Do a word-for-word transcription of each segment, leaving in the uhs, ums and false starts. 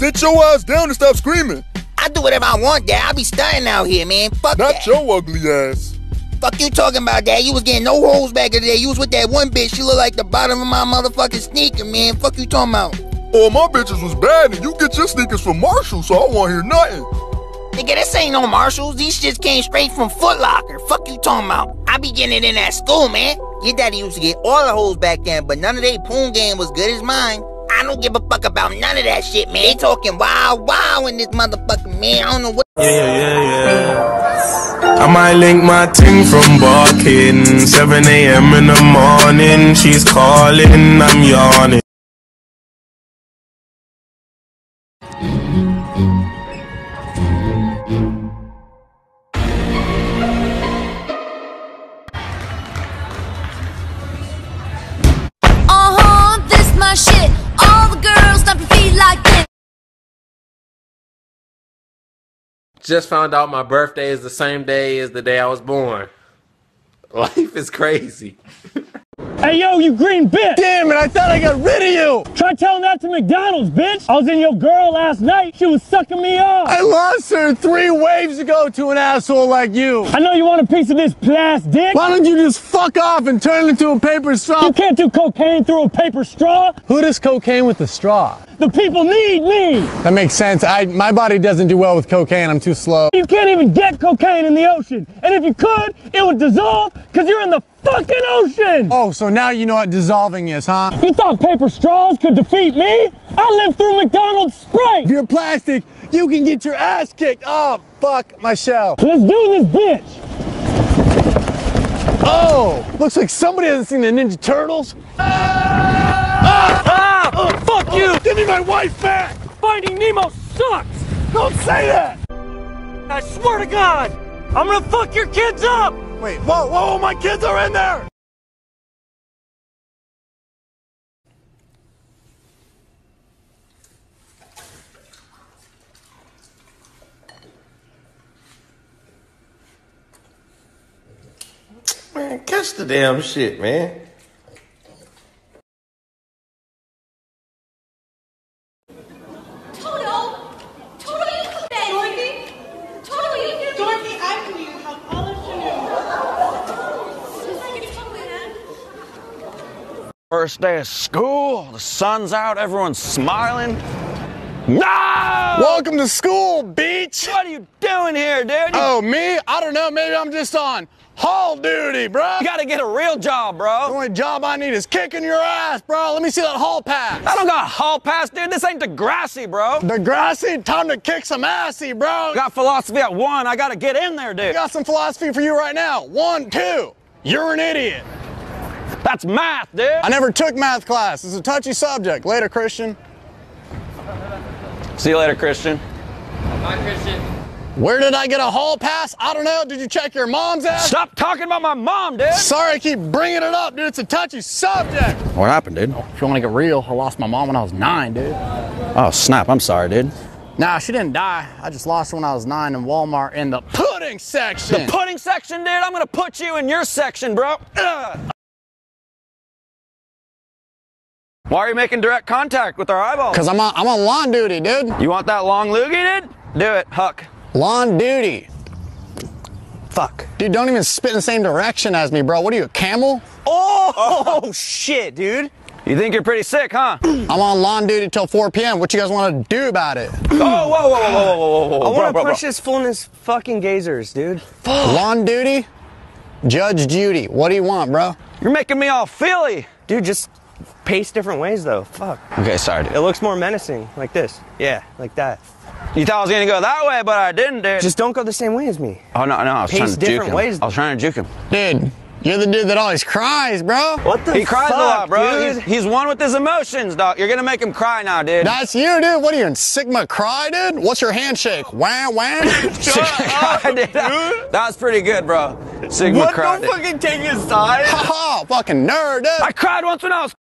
Sit your ass down and stop screaming. I do whatever I want, Dad. I be stunting out here, man. Fuck Not that. your ugly ass. Fuck you talking about, Dad. You was getting no holes back in the day. You was with that one bitch. She look like the bottom of my motherfucking sneaker, man. Fuck you talking about. All my bitches was bad, and you get your sneakers from Marshall, so I won't hear nothing. Nigga, this ain't no Marshalls. These shits came straight from Foot Locker. Fuck you talking about. I be getting it in that school, man. Your daddy used to get all the hoes back then, but none of they poon game was good as mine. I don't give a fuck about none of that shit, man. They talking wild, wild in this motherfucking man. I don't know what. Yeah, yeah, yeah. I might link my ting from barking. seven A M in the morning. She's calling, I'm yawning. Uh-huh, this my shit. All the girls stomp your feet like this. Just found out my birthday is the same day as the day I was born. Life is crazy. Hey, yo, you green bitch! Damn it, I thought I got rid of you! Try telling that to McDonald's, bitch! I was in your girl last night. She was sucking me off. I lost her three waves ago to an asshole like you. I know you want a piece of this plastic. Why don't you just fuck off and turn it into a paper straw? You can't do cocaine through a paper straw. Who does cocaine with a straw? The people need me. That makes sense. I, my body doesn't do well with cocaine. I'm too slow. You can't even get cocaine in the ocean. And if you could, it would dissolve because you're in the fucking ocean. Oh, so now you know what dissolving is, huh? You thought paper straws could defeat me? I lived through McDonald's Sprite. If you're plastic, you can get your ass kicked. Oh, fuck my shell. Let's do this, bitch. Oh, looks like somebody hasn't seen the Ninja Turtles. Ah! Ah! Ah! Oh, fuck you! Give me my wife back! Finding Nemo sucks! Don't say that! I swear to God, I'm gonna fuck your kids up! Wait, whoa, whoa, my kids are in there! Man, catch the damn shit, man. Toto! Toto, you come back! Dorothy? Toto, you can... Dorothy, I can you help all afternoon. First day of school, the sun's out, everyone's smiling. No! Welcome to school, beach! What are you doing here, dude? Oh, me? I don't know, maybe I'm just on hall duty, bro. You gotta get a real job, bro. The only job I need is kicking your ass, bro. Let me see that hall pass. I don't got a hall pass, dude. This ain't Degrassi, bro. Degrassi? Time to kick some assy, bro. Got philosophy at one. I gotta get in there, dude. I got some philosophy for you right now. One, two. You're an idiot. That's math, dude. I never took math class. It's a touchy subject. Later, Christian. See you later, Christian. Bye, Christian. Where did I get a hall pass? I don't know. Did you check your mom's ass? Stop talking about my mom, dude. Sorry I keep bringing it up, dude. It's a touchy subject. What happened, dude? If you want to get real, I lost my mom when I was nine, dude. Oh, snap. I'm sorry, dude. Nah, she didn't die. I just lost her when I was nine in Walmart in the pudding section. The pudding section, dude? I'm gonna put you in your section, bro. Ugh. Why are you making direct contact with our eyeballs? Because I'm on, I'm on lawn duty, dude. You want that long loogie, dude? Do it, Huck. Lawn duty. Fuck. Dude, don't even spit in the same direction as me, bro. What are you, a camel? Oh, oh shit, dude. You think you're pretty sick, huh? I'm on lawn duty till four P M What you guys want to do about it? Oh, whoa, whoa, whoa, whoa, whoa, whoa, whoa. I want bro, to bro, push bro. this full in his fucking gazers, dude. Fuck. Lawn duty? Judge Judy. What do you want, bro? You're making me all feely. Dude, just pace different ways, though. Fuck. Okay, sorry, dude. It looks more menacing, like this. Yeah, like that. You thought I was gonna go that way, but I didn't, dude. Just don't go the same way as me. Oh, no, no, I was Pace trying to juke different him. ways. I was trying to juke him. Dude, you're the dude that always cries, bro. What the He cries fuck, a lot, bro. dude? He's, he's one with his emotions, dog. You're gonna make him cry now, dude. That's you, dude. What are you in Sigma Cry, dude? What's your handshake? Wham, wham. Sigma cry, dude. That, that was pretty good, bro. Sigma What? cry. Don't fucking take his side. Ha ha, fucking nerd, dude. I cried once when I was.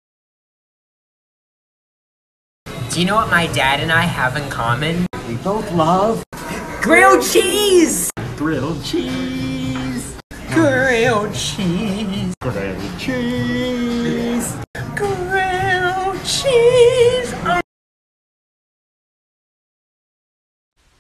Do you know what my dad and I have in common? We both love grilled cheese! grilled cheese. Grilled cheese! Grilled cheese. Grilled cheese!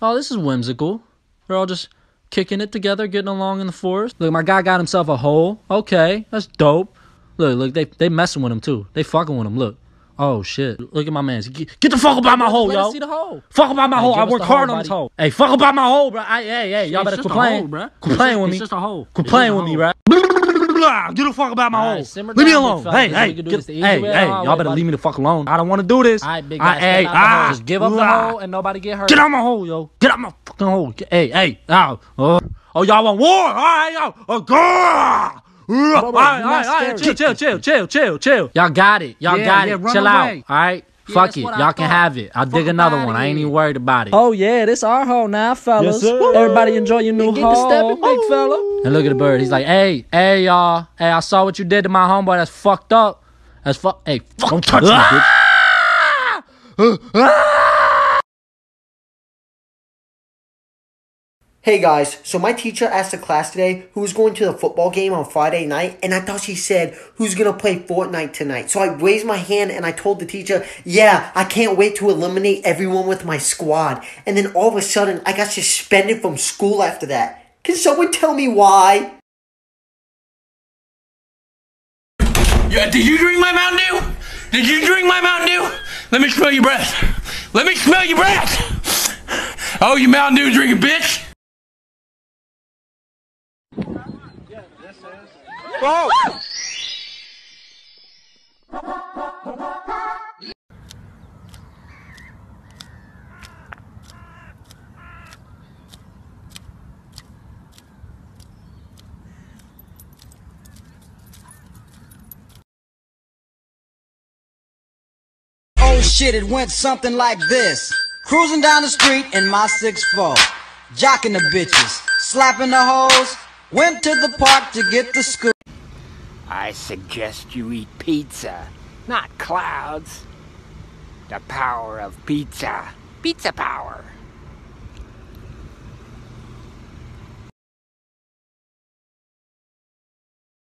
Oh, this is whimsical. They're all just kicking it together, getting along in the forest. Look, my guy got himself a hole. Okay, that's dope. Look, look, they they messing with him too. They fucking with him. Look. Oh shit! Look at my man. Get, get the fuck about my hole, yo. See the hole. Fuck about my Hey, hole. I give us work the hard hole, on this buddy. hole. Hey, fuck about my hole, bro. I, hey, hey, y'all It's better just quit a playing. hole, bro. Quit It's playing just- with it's me. just a hole. Quit It's playing just a with me, hole. right? Get the fuck about my All hole. right, simmer Leave me down, big alone. fella. Hey, This is how hey, we can do get, this the easy hey, way or hey, the hard y'all way, better buddy. leave me the fuck alone. I don't want to do this. All right, big I- guy, hey, step out the ah, hole. Just give up the ah. hole and nobody get hurt. Get out my hole, yo. Get out my fucking hole. Get- Hey, hey, ow. Oh, oh, y'all want war? All right, yo. Oh, God. All right, all right, all right. Chill, chill, chill, chill, chill, chill. Y'all got it. Y'all Yeah, got yeah, it. run Chill away. out. All right. Yeah, Fuck that's it. what I Y'all can thought. have it. I'll Fuck dig up another outta one. I ain't here. even worried about it. Oh yeah, this our hole now, fellas. Yes, sir. Everybody enjoy your new Get hole. to stepping, big fella. And look at the bird. He's like, hey, hey, y'all. Hey, I saw what you did to my homeboy. That's fucked up. That's fuck. Hey, fuck. Don't touch me, bitch. Hey guys, so my teacher asked the class today who was going to the football game on Friday night, and I thought she said, who's going to play Fortnite tonight? So I raised my hand and I told the teacher, yeah, I can't wait to eliminate everyone with my squad. And then all of a sudden, I got suspended from school after that. Can someone tell me why? Yeah, did you drink my Mountain Dew? Did you drink my Mountain Dew? Let me smell your breath. Let me smell your breath. Oh, you Mountain Dew drinking bitch. Whoa! Oh shit, it went something like this. Cruising down the street in my six four, jocking the bitches, slapping the hoes, went to the park to get the school. I suggest you eat pizza, not clouds. The power of pizza. Pizza power.